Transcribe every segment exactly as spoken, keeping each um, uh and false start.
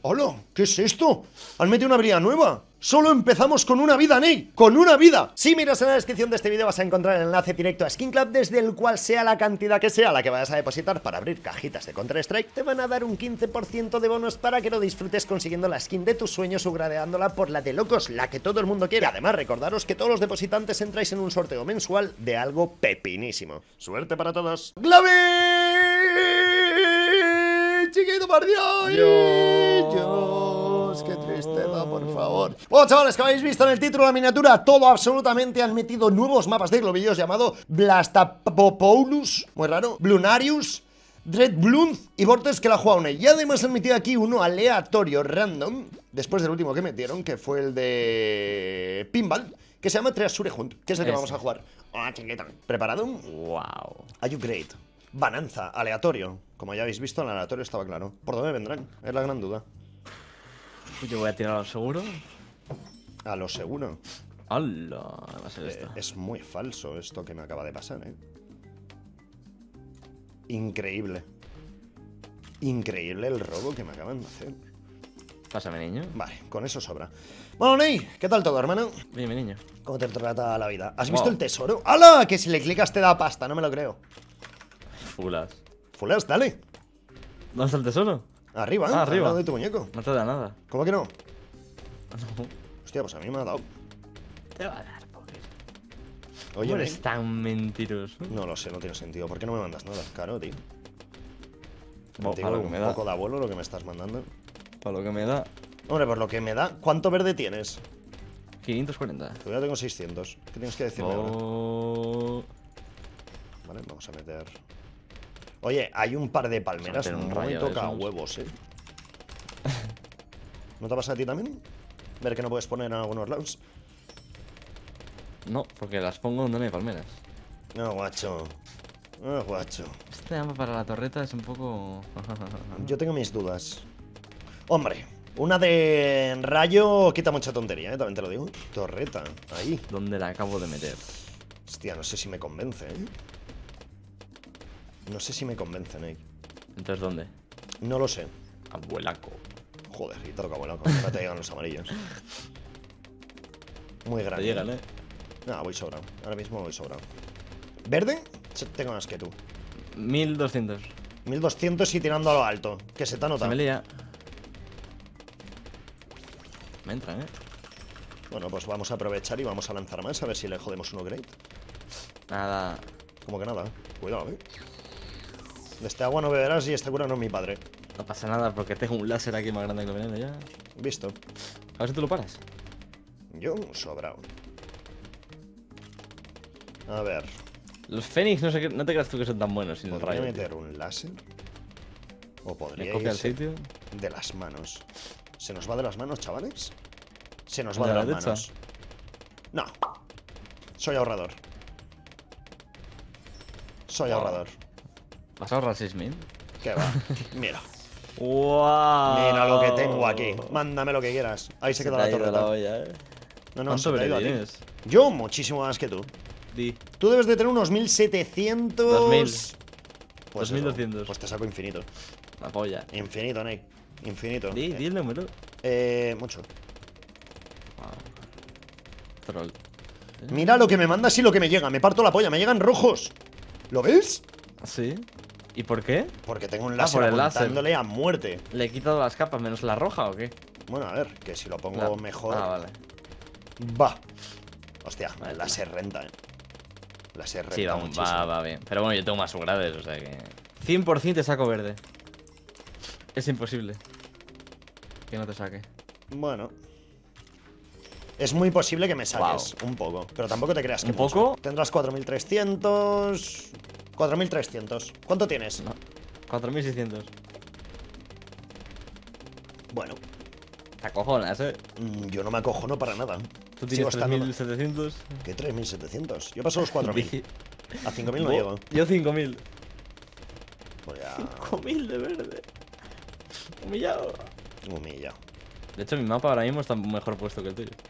¡Hola! ¿Qué es esto? ¿Han metido una habilidad nueva? Solo empezamos con una vida, Ney. ¡Con una vida! Si miras en la descripción de este vídeo vas a encontrar el enlace directo a Skin Club, desde el cual sea la cantidad que sea la que vayas a depositar para abrir cajitas de Counter-Strike, te van a dar un quince por ciento de bonus para que lo disfrutes consiguiendo la skin de tus sueños o gradeándola por la de locos, la que todo el mundo quiere. Además, recordaros que todos los depositantes entráis en un sorteo mensual de algo pepinísimo. ¡Suerte para todos! ¡Glavi! ¡Chiquito por Dios! Dios, qué tristeza, por favor. Bueno, chavales, que habéis visto en el título de la miniatura, todo absolutamente han metido nuevos mapas de globillos llamado Blastapopoulos, muy raro, Blunarius, Dreadbloom y Vortex, que la ha jugado una. Y además han metido aquí uno aleatorio, random, después del último que metieron, que fue el de Pinball, que se llama Treasure Hunt, que es el que vamos a jugar. Ah, chiquita. ¿Preparado? Wow. Are you great? Bananza, aleatorio. Como ya habéis visto, el aleatorio estaba claro. ¿Por dónde vendrán? Es la gran duda. Yo voy a tirar a lo seguro. A lo seguro. ¡Hala! Va a ser Eh, esto. es muy falso esto que me acaba de pasar, ¿eh? Increíble. Increíble el robo que me acaban de hacer. Pásame, niño. Vale, con eso sobra. Bueno, Ney, ¿qué tal todo, hermano? Dime, niño. ¿Cómo te trata la vida? ¿Has Wow. visto el tesoro? ¡Hala! Que si le clicas te da pasta, no me lo creo. Fulas. Fulas, dale. ¿Dónde está el tesoro? Arriba, Ah, al arriba. lado de tu muñeco. No te da nada. ¿Cómo que no? No. Hostia, pues a mí me ha dado. Te va a dar, pobre. Oye, ¿Cómo Ney, eres tan mentiroso? no lo sé, no tiene sentido. ¿Por qué no me mandas nada? Claro, tío. Bo, Digo, algo que un me da. poco de abuelo lo que me estás mandando. Para lo que me da. Hombre, por lo que me da, ¿cuánto verde tienes? quinientos cuarenta. Yo ya tengo seiscientos. ¿Qué tienes que decirme ahora? Oh. Vale, vamos a meter. Oye, hay un par de palmeras. Vamos a meter un No me rayo de toca esos. huevos, eh. ¿No te pasa a ti también? Ver que no puedes poner en algunos lados. No, porque las pongo donde no hay palmeras. No, guacho. No, guacho. Este mapa para la torreta es un poco... Yo tengo mis dudas. Hombre, una de rayo quita mucha tontería, ¿eh? También te lo digo. Torreta, ahí. ¿Dónde la acabo de meter? Hostia, no sé si me convence, ¿eh? No sé si me convence, Ney. Entonces, ¿dónde? No lo sé. Abuelaco. Joder, y te toca bueno, ahora te llegan los amarillos. Muy grande. Te llegan, ¿eh? No, voy sobrado. Ahora mismo voy sobrado. ¿Verde? Sí, tengo más que tú. mil doscientos. mil doscientos y tirando a lo alto. Que se te ha Se notado. me lía. Me entran, ¿eh? Bueno, pues vamos a aprovechar y vamos a lanzar más. A ver si le jodemos uno great. Nada. Como que nada. Cuidado, eh. De este agua no beberás y este cura no es mi padre. No pasa nada porque tengo un láser aquí más grande que el veneno ya. Visto. A ver si tú lo paras. Yo sobrado. A ver. Los Fénix no, sé qué- no te creas tú que son tan buenos sin el ¿Podría rayo. meter tío. un láser? ¿O Me podría copia el irse sitio. de las manos? ¿Se nos va de las manos, chavales? Se nos va ¿De de la las derecha? manos. No. Soy ahorrador. Soy Wow. ahorrador. ¿Vas a ahorrar seis mil? ¿Qué va? Mira. ¡Wow! Mira lo que tengo aquí. Mándame lo que quieras. Ahí se, Se queda te la ha ido la torreta. olla, eh. No, no, ¿Cuánto se te ha ido a verde ti. tienes? Yo muchísimo más que tú. Di. Tú debes de tener unos mil setecientos. dos mil. Pues dos mil eso, doscientos. Pues te saco infinito. La polla. Infinito, Nick. Infinito. Di, di el número. Eh, mucho. Wow. Troll. Mira lo que me mandas y lo que me llega. Me parto la polla, me llegan rojos. ¿Lo ves? ¿Sí? ¿Y por qué? Porque tengo un Ah, láser por el láser. apuntándole a muerte. ¿Le he quitado las capas menos la roja o qué? Bueno, a ver, que si lo pongo La- mejor. Ah, vale. Va. Hostia, Vale, el láser renta, eh. Láser renta Sí, va, muchísimo. va, va bien. Pero bueno, yo tengo más upgrades, o sea que... cien por ciento te saco verde. Es imposible que no te saque. Bueno. Es muy posible que me saques un poco, pero tampoco te creas que ¿Un mucho. poco? Tendrás cuatro mil trescientos. cuatro mil trescientos. ¿Cuánto tienes? No. cuatro mil seiscientos. Bueno, Te acojonas, eh. mm, yo no me acojono para nada. Tú Sigo tienes estando- tres mil setecientos. ¿Qué tres mil setecientos? Yo paso los cuatro mil. A cinco mil no Bo- llego. Yo cinco mil. Pues ya. cinco mil de verde. Humillado. Humilla. De hecho, mi mapa ahora mismo está mejor puesto que el tuyo.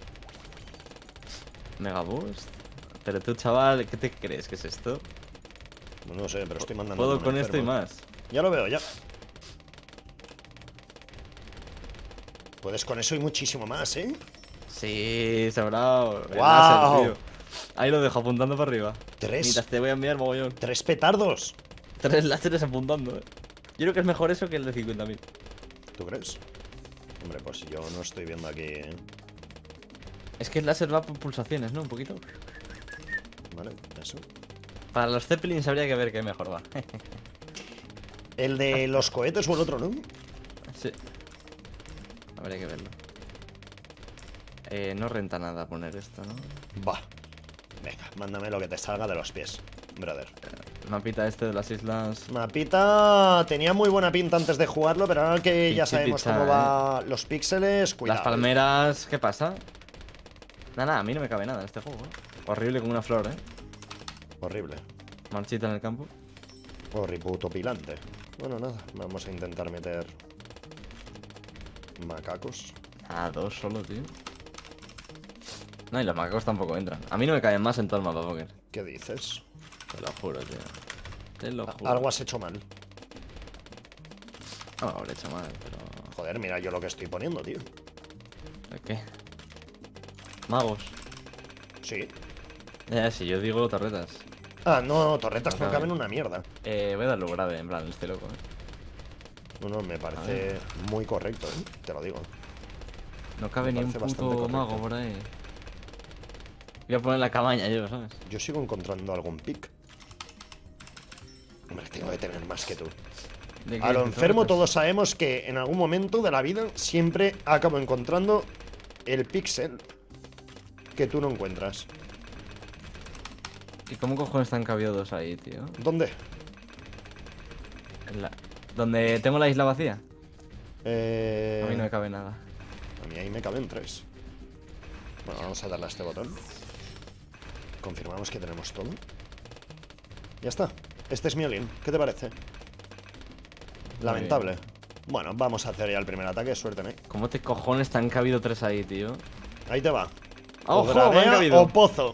Mega Boost. Pero tú, chaval, ¿qué te crees que es esto? No sé, pero estoy mandando. Puedo un con esto y enfermo. más. Ya lo veo, ya. Puedes con eso y muchísimo más, ¿eh? Sí, sobrado. El ¡Guau! láser, tío. Ahí lo dejo apuntando para arriba. Tres. Mientras te voy a enviar mogollón. Tres petardos. Tres láseres apuntando, eh. Yo creo que es mejor eso que el de cincuenta mil. ¿Tú crees? Hombre, pues yo no estoy viendo aquí, ¿eh? Es que el láser va por pulsaciones, ¿no? Un poquito. Vale, eso. Para los Zeppelins habría que ver qué mejor va. El de los cohetes o el otro, ¿no? Sí. Habría que verlo. Eh, no renta nada poner esto, ¿no? Va. Venga, mándame lo que te salga de los pies, brother. Mapita este de las islas. Mapita tenía muy buena pinta antes de jugarlo, pero ahora que ya Pichi sabemos picha, cómo eh. va los píxeles, cuidado. Las palmeras, ¿qué pasa? Nada, nada, a mí no me cabe nada en este juego, ¿eh? Horrible como una flor, ¿eh? Horrible. Marchita en el campo. Horriputopilante. Bueno, nada, vamos a intentar meter macacos. Ah, dos solo, tío. No, y los macacos tampoco entran. A mí no me caben más en todo el mapa, Poker. ¿Qué dices? Te lo juro, tío. Te lo juro. Algo has hecho mal. No, habré hecho mal, pero... Joder, mira yo lo que estoy poniendo, tío. ¿De qué? Magos. Sí. Ya, si yo digo torretas. Ah, no, torretas no Ajá. caben una mierda. Eh, voy a darlo grave, en plan, estoy loco, eh. No, no, me parece muy correcto, ¿eh? Te lo digo. No cabe Me ni un parece bastante puto correcto. mago por ahí. Voy a poner la cabaña yo, ¿sabes? Yo sigo encontrando algún pick. Hombre, tengo que tener más que tú. ¿De qué? A lo ¿De enfermo torretas? todos sabemos que en algún momento de la vida siempre acabo encontrando el píxel que tú no encuentras. ¿Y cómo cojones están cabidos ahí, tío? ¿Dónde? En la... ¿Donde tengo la isla vacía? Eh... A mí no me cabe nada. A mí ahí me caben tres. Bueno, vamos a darle a este botón. Confirmamos que tenemos todo. Ya está. Este es mi all-in. ¿Qué te parece? Lamentable. Bueno, vamos a hacer ya el primer ataque. Suerte, ¿eh? ¿Cómo te cojones te han cabido tres ahí, tío? Ahí te va. ¡Ojo! O Me han gradea cabido. o pozo.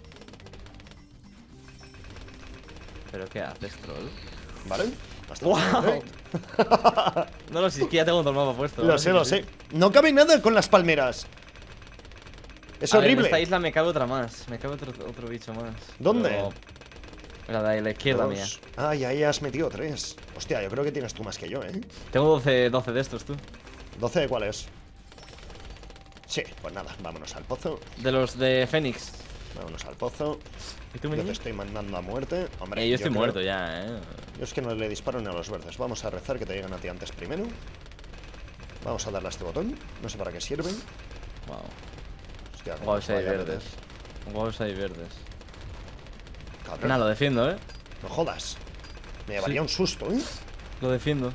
¿Pero qué haces, troll? ¿Vale? Hasta ¡Wow! luego, ¿eh? No, no, si es que ya tengo todo el mapa puesto. Lo ¿no? sé, Sí, lo sí. sé. No cabe nada con las palmeras. Es A ver, horrible. en esta isla me cabe otra más. Me cabe otro, otro bicho más. ¿Dónde? Pero... La de la izquierda Dos. mía. Ah, y ahí has metido tres. Hostia, yo creo que tienes tú más que yo, ¿eh? Tengo doce, doce de estos, tú. ¿doce de cuáles? Sí, pues nada, vámonos al pozo. De los de Fénix. Vámonos al pozo. ¿Y tú, Yo te Mini? estoy mandando a muerte. Hombre, Eh, yo estoy creo- muerto ya, eh. Yo es que no le disparo ni a los verdes. Vamos a rezar que te lleguen a ti antes primero. Vamos a darle a este botón. No sé para qué sirve. Wow. Hostia, cómo Guau, nos hay vaya a verdes. meter. Guau, hay verdes. Cabrón, Nada, lo defiendo, eh. no jodas. Me llevaría Sí. un susto, ¿eh? Lo defiendo.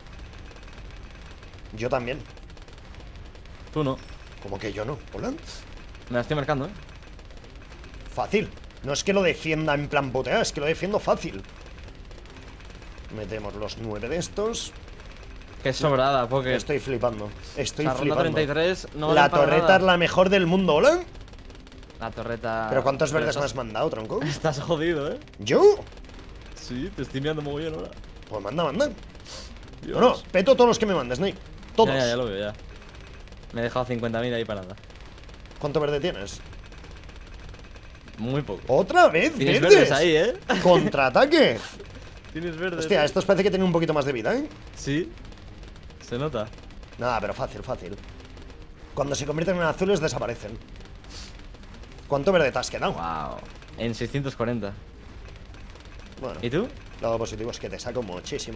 Yo también. Tú no. Como que yo no. ¿Hola? Me la estoy marcando, eh. Fácil. No es que lo defienda en plan botea, es que lo defiendo fácil. Metemos los nueve de estos. Qué sobrada, porque. Estoy flipando. Estoy La ronda flipando. treinta y tres no La vale para torreta nada. es la mejor del mundo, ¿hola? La torreta. ¿Pero cuántos verdes me estás... has mandado, tronco? Estás jodido, eh. ¿Yo? Sí, te estoy mirando mogollón ahora. Pues manda, manda. Dios. No, no, peto todos los que me mandes, Nate. Todos. Ya, ya, ya lo veo, ya. Me he dejado cincuenta mil ahí para nada. ¿Cuánto verde tienes? Muy poco. ¿Otra vez? Tienes ¿Verdes? verdes ahí, eh. ¡Contraataque! Tienes verdes. Hostia, eh. estos parece que tienen un poquito más de vida, ¿eh? Sí. Se nota. Nada, pero fácil, fácil. Cuando se convierten en azules desaparecen. ¿Cuánto verde te has quedado? Wow. En seiscientos cuarenta. Bueno, ¿Y tú? lado positivo es que te saco muchísimo.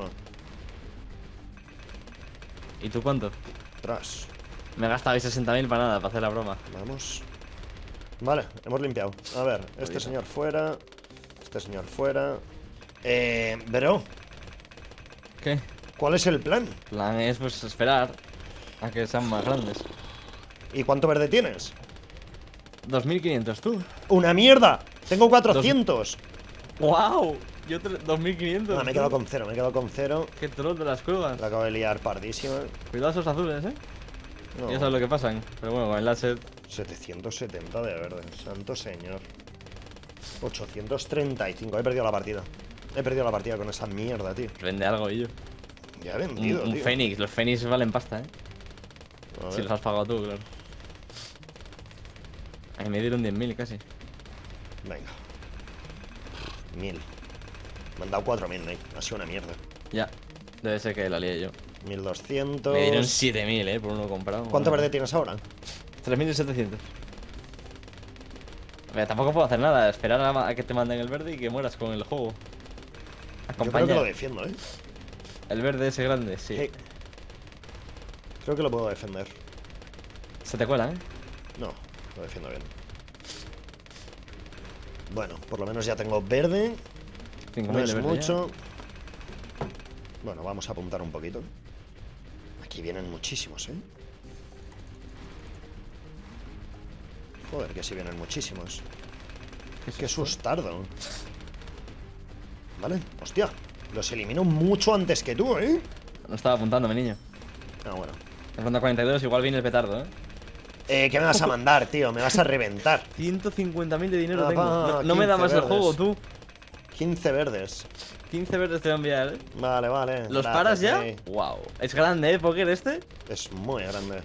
¿Y tú cuánto? Tras. Me he gastado ahí sesenta mil para nada, para hacer la broma. Vamos. Vale, hemos limpiado. A ver, este Bien. señor fuera. Este señor fuera. Eh, bro, ¿Qué? ¿cuál es el plan? Plan es pues esperar a que sean más grandes. ¿Y cuánto verde tienes? dos mil quinientos tú. ¡Una mierda! Tengo cuatrocientos. ¡Wow! Yo tre- dos mil quinientos. Ah, me he tú. quedado con cero, me he quedado con cero. Qué troll de las cuevas. La acabo de liar pardísima. Cuidado esos azules, eh. No, Ya sabes lo que pasan. Pero bueno, con el láser. setecientos setenta de verde, santo señor. ochocientos treinta y cinco, he perdido la partida. He perdido la partida con esa mierda, tío. Vende algo y yo. Ya he Un, vendido, un tío. Fénix. Los Fénix valen pasta, eh. A Si ver. los has pagado tú, claro. Ahí me dieron diez mil casi. Venga. Mil. Me han dado cuatro mil, ¿eh? Ha sido una mierda. Ya. Debe ser que la lié yo. Mil doscientos. Me dieron siete mil, eh, por uno comprado. ¿Cuánto Bueno. verde tienes ahora? tres mil setecientos. Mira, tampoco puedo hacer nada. Esperar a, a que te manden el verde y que mueras con el juego. Yo creo Acompaña. que lo defiendo, ¿eh? El verde ese grande, sí. Sí. Creo que lo puedo defender. Se te cuela, eh. No, lo defiendo bien. Bueno, por lo menos ya tengo verde. cinco No mil es de verde mucho. Bueno, vamos a apuntar un poquito. Aquí vienen muchísimos, ¿eh? Joder, que sí vienen muchísimos. ¿Qué es Qué esto? sustardo. Vale, hostia. Los elimino mucho antes que tú, ¿eh? No estaba apuntando, mi niño. Ah, bueno. En ronda cuarenta y dos igual viene el petardo, eh. Eh, ¿qué me vas a mandar, tío? Me vas a reventar. ciento cincuenta mil de dinero Ah, tengo. va, No, no me da quince más el verdes. juego, tú. quince verdes. quince verdes te voy a enviar, eh. Vale, vale. ¿Los gracias, paras ya? sí. Wow. Es grande, eh, Poker este. Es muy grande.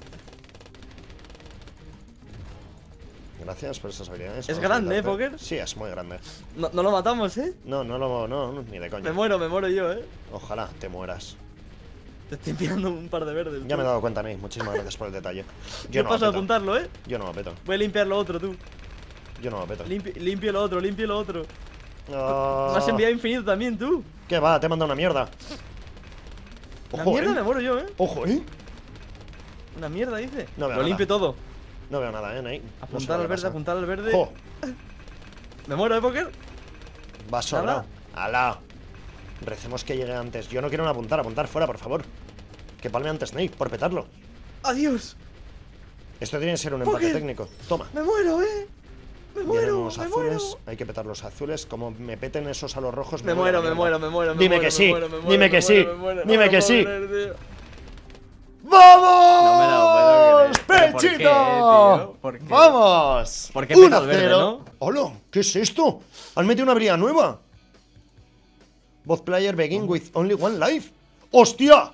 Gracias por esas habilidades. ¿Es vamos a grande, eh, quitarte. Poker? Sí, es muy grande. No, no lo matamos, eh. No, no lo. No, no, ni de Me coña. muero, me muero yo, eh. Ojalá te mueras. Te estoy enviando un par de verdes. Ya tú. me he dado cuenta, Ney. Muchísimas gracias por el detalle. Yo no paso a lo peto. apuntarlo, eh. Yo no lo peto. Voy a limpiar lo otro, tú. Yo no lo peto. Limpio, limpio lo otro, limpio lo otro. Ah, Me has enviado infinito también, tú. ¿Qué va? Te he mandado una mierda. Una Ojo, mierda eh. me muero yo, eh. Ojo, eh. Una mierda, dice. No veo lo limpio nada. todo. No veo nada, eh, Ney. No sé Apuntar lo al que verde, pasa. apuntar al verde. Jo, Me muero, eh, Poker. va sobrado. Nada. Alá. Recemos que llegue antes. Yo no quiero apuntar, apuntar fuera, por favor. Que palme antes, Ney, por petarlo. Adiós. Esto tiene que ser un empate Poker. técnico. Toma. Me muero, eh. Me Vienen muero, unos me azules. muero. Hay que petar los azules. Como me peten esos a los rojos. Me voy a la muero, me mierda. muero, me muero. me Dime muero, que me sí, muero, me muero, dime me que muero, sí, me muero. No dime me que puedo sí. creer, tío. ¡Vamos! No me lo puedo creer. ¿Pero por qué, ¡Pechito! tío? ¿Por qué? ¡Vamos! ¿Por qué peta uno el verde, cero. no? ¡Hola! ¿Qué es esto? ¿Han metido una habilidad nueva? Both player begin with only one life. ¡Hostia!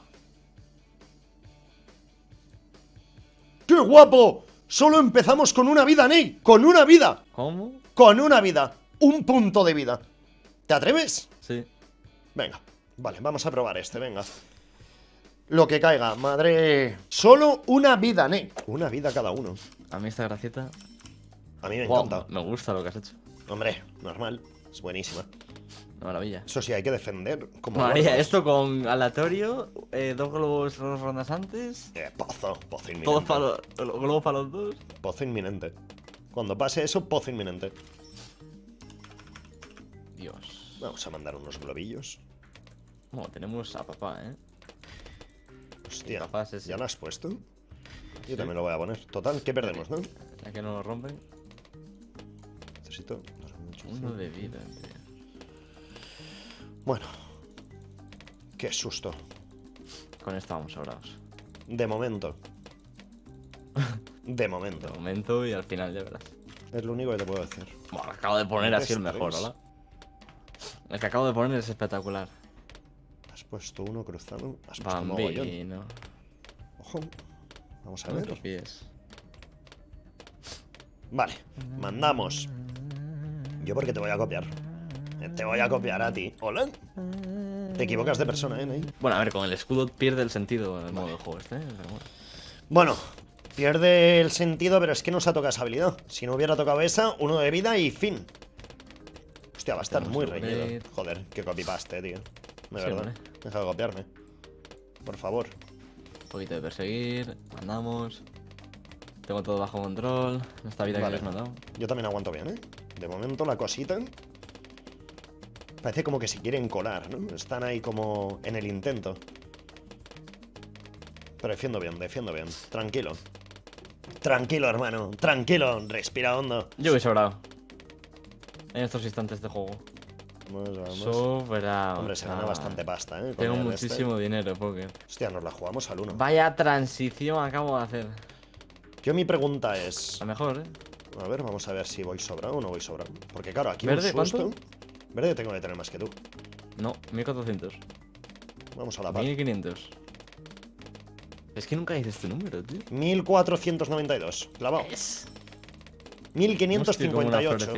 ¡Qué guapo! Solo empezamos con una vida, Ney. Con una vida. ¿Cómo? Con una vida. Un punto de vida. ¿Te atreves? Sí. Venga. Vale, vamos a probar este, venga. Lo que caiga, madre. Solo una vida, Ney. Una vida cada uno. A mí esta gracieta. A mí me Guau, encanta. me gusta lo que has hecho. Hombre, normal. Es buenísima. Una maravilla. Eso sí, hay que defender. Como María, locos. esto con aleatorio, eh, dos globos dos rondas antes, Eh, pozo, pozo inminente. todos para los globos para los dos. Pozo inminente. Cuando pase eso, pozo inminente. Dios. Vamos a mandar unos globillos. Bueno, tenemos a papá, eh. Hostia, Papá, sí, sí. ¿ya lo has puesto? Yo Sí. también lo voy a poner. Total, ¿qué perdemos, no? Ya que no lo rompen. Necesito dos mil ochocientos. Uno de vida, tío. Bueno. Qué susto. Con esto vamos sobrados. De momento. De De momento. momento y al final ya verás. Es lo único que te puedo decir. Bueno, lo que acabo de poner ha Tres, sido el mejor, tres. ¿hola? El que acabo de poner es espectacular. Has puesto uno cruzado. Has puesto mogollón. Bambino. Ojo. Vamos a No me ver. copies. Vale, mandamos. Yo porque te voy a copiar. Te voy a copiar a ti. Hola. Te equivocas de persona, ¿eh, Ney? Bueno, a ver, con el escudo pierde el sentido el modo de juego este, ¿eh? Pero bueno. Bueno, pierde el sentido, pero es que nos ha tocado esa habilidad. Si no hubiera tocado esa, uno de vida y fin. Hostia, va a estar Tenemos muy que reñido. poner- Joder, que copypaste, tío. De Sí, verdad. vale. Deja de copiarme. Por favor. Un poquito de perseguir, mandamos. Tengo todo bajo control. Esta vida Vale. que habéis mandado. Yo también aguanto bien, ¿eh? De momento la cosita. Parece como que se quieren colar, ¿no? Están ahí como en el intento. Pero defiendo bien, defiendo bien. Tranquilo. Tranquilo, hermano. Tranquilo. Respira hondo. Yo voy sobrado. En estos instantes de juego. Vamos, vamos. Sobrado. Hombre, se gana chaval. bastante pasta, ¿eh? Con Tengo el este. muchísimo dinero, Poker. Hostia, nos la jugamos al uno. Vaya transición acabo de hacer. Yo mi pregunta es... La mejor, ¿eh? A ver, vamos a ver si voy sobrado o no voy sobrado. Porque claro, aquí ¿Verde, un susto... cuánto? Verde tengo que tener más que tú. No, mil cuatrocientos. Vamos a la par. mil quinientos. Es que nunca dices este número, tío. mil cuatrocientos noventa y dos. Clavado. Es... mil quinientos cincuenta y ocho.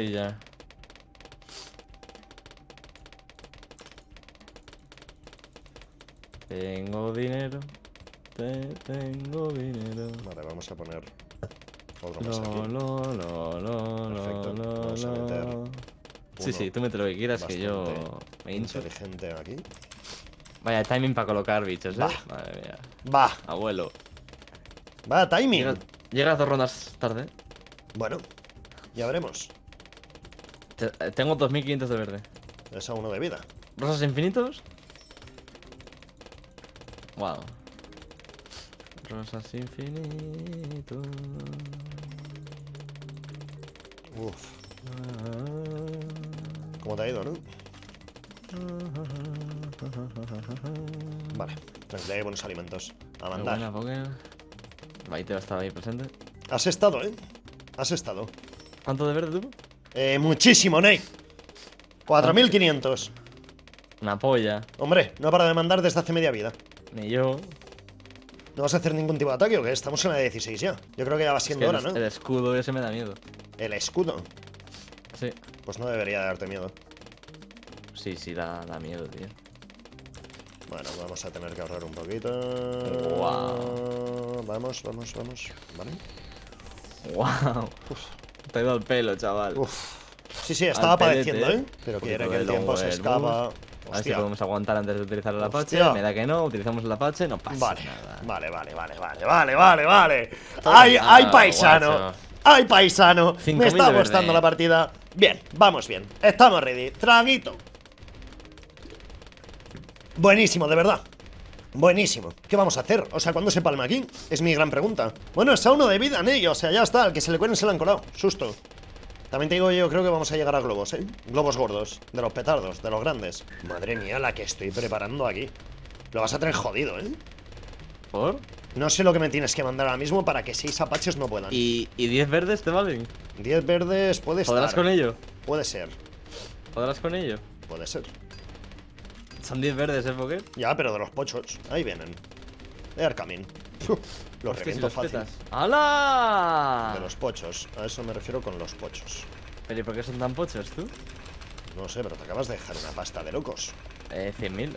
Tengo dinero. Te tengo dinero. Vale, vamos a poner otro más Lo, aquí. lo, lo, lo, Perfecto. lo, Vamos a meter lo. Sí, uno sí, tú mete lo que quieras, que yo bastante me hincho. inteligente aquí. Vaya timing para colocar bichos, eh. Va. Madre mía. Va, Abuelo. va, timing. Llega- Llegas dos rondas tarde. Bueno, ya veremos. Te- eh, tengo dos mil quinientos de verde. Es a uno de vida. ¿Rosas infinitos? Wow. Rosas infinitos. Uf, ¿cómo te ha ido, no? Vale, tranquilidad y buenos alimentos. A Qué mandar. buena, Pokémon. Maite estaba ahí presente. Has estado, ¿eh? Has estado. ¿Cuánto de verde tuvo? Eh, muchísimo, Nate. cuatro mil quinientos. Una polla. Hombre, no para de mandar desde hace media vida. Ni yo. ¿No vas a hacer ningún tipo de ataque o qué? Estamos en la dieciséis ya. Yo creo que ya va Es siendo que hora, el, ¿no? el escudo ese me da miedo. El escudo. Sí. Pues no debería darte miedo. Sí, sí, da, da miedo, tío. Bueno, vamos a tener que ahorrar un poquito. Guau. Vamos, vamos, vamos. Vale. Wow. Te he dado el pelo, chaval. Uf. Sí, sí, estaba pelete, padeciendo, ¿eh? ¿eh? Pero Un quiere poquito que el de tiempo lobo se del escapa. A ver si Hostia. podemos aguantar antes de utilizar el Apache. Hostia. Me da que no, utilizamos el Apache, no pasa Vale, nada. vale, vale, vale, vale, vale, vale, vale. Toma, ¡Ay, ay, ah, paisano! guacho. ¡Ay, paisano! cinco Me mil está de gustando verde. la partida. Bien, vamos bien. Estamos ready. Traguito. Buenísimo, de verdad. Buenísimo. ¿Qué vamos a hacer? O sea, ¿cuándo se palma aquí? Es mi gran pregunta. Bueno, es a uno de vida, Ney. O sea, ya está. Al que se le cuelen se le han colado. Susto. También te digo, yo creo que vamos a llegar a globos, ¿eh? Globos gordos. De los petardos, de los grandes. Madre mía, la que estoy preparando aquí. Lo vas a tener jodido, ¿eh? ¿Por? No sé lo que me tienes que mandar ahora mismo para que seis apaches no puedan. ¿Y, y diez verdes te valen? diez verdes puede estar. ¿Podrás con ello? Puede ser. ¿Podrás con ello? Puede ser. Son diez verdes, ¿eh, Poké? Ya, pero de los pochos. Ahí vienen. De Arcamin. Los Hostia, si reviento los fácil. petas. ¡Hala! De los pochos. A eso me refiero con los pochos. ¿Pero y por qué son tan pochos, tú? No sé, pero te acabas de dejar una pasta de locos. Eh, cien mil.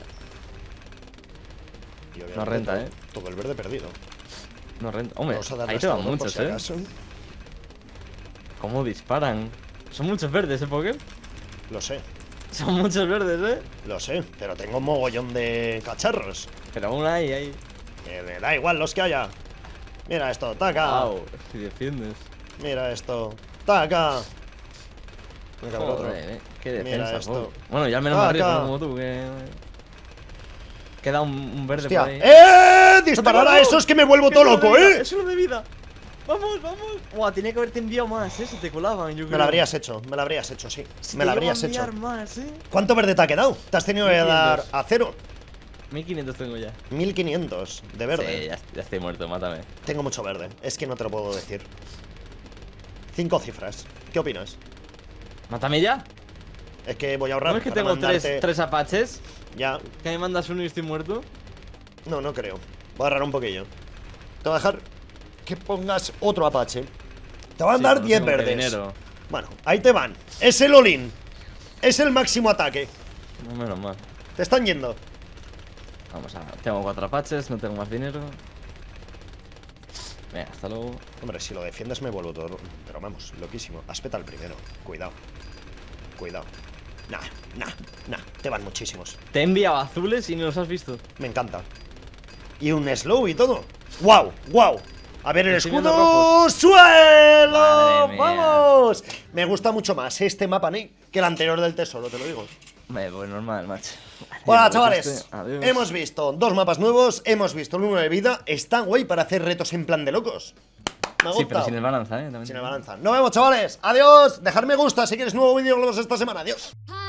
Y obviamente No renta, todo, ¿eh? todo el verde perdido. No renta. Hombre, Vamos a darle ahí te esto, van ¿no? Por muchos, si ¿eh? acaso. ¿Cómo disparan? Son muchos verdes, ¿eh, Poké? Lo sé, Son muchos verdes, ¿eh? lo sé. Pero tengo un mogollón de cacharros. Pero aún hay, hay. Que me da igual los que haya. Mira esto, taca. Wow, si defiendes. Mira esto, taca. Venga, a ver otro. Joder, eh. Qué Mira defensa, esto. Poké. Bueno, ya al menos Ah, me arriesgo acá. como tú, que. Queda un, un verde Hostia. por ahí. ¡Eh! Disparar a esos que me vuelvo todo loco, ¿eh? Es uno de vida. Vamos, vamos. Buah, tenía que haberte enviado más, eh. Si te colaban, yo creo. Me lo habrías hecho, me lo habrías hecho, sí. Si Me te lo llego a habrías hecho. enviar más, eh. ¿Cuánto verde te ha quedado? Te has tenido que mil dar quinientos. a cero. mil quinientos tengo ya. mil quinientos de verde. Sí, ya, ya estoy muerto, mátame. Tengo mucho verde, es que no te lo puedo decir. Cinco cifras. ¿Qué opinas? Mátame ya. Es que voy a ahorrar ¿No es que para tengo tres, mandarte- tres apaches? Ya, ¿Que me mandas uno y estoy muerto? no, no creo. Voy a ahorrar un poquillo. Te voy a dejar que pongas otro apache. Te van a Sí, dar pero no diez tengo verdes. dinero. Bueno, ahí te van. Es el all-in. Es el máximo ataque. No, menos mal. Te están yendo. Vamos a. Tengo cuatro apaches, no tengo más dinero. Venga, hasta luego. Hombre, si lo defiendes me vuelvo todo. Pero vamos, loquísimo. Aspeta el primero. Cuidado. Cuidado. Nah, nah, nah. Te van muchísimos. Te he enviado azules y no los has visto. Me encanta. Y un slow y todo. ¡Wow! ¡Wow! A ver el Estoy viendo escudo. rojos. ¡Suelo! Madre mía. ¡Vamos! Me gusta mucho más este mapa, Nick, que el anterior del tesoro, te lo digo. Me pues normal, macho. Bueno, Vale, chavales, este, adiós. hemos visto dos mapas nuevos, hemos visto el uno de vida. Está guay para hacer retos en plan de locos. Me ha Sí, pero gustado. sin el balanza, eh. También. Sin el balanza. Nos vemos, chavales. Adiós. Dejar me gusta si quieres nuevo vídeo globos esta semana. Adiós.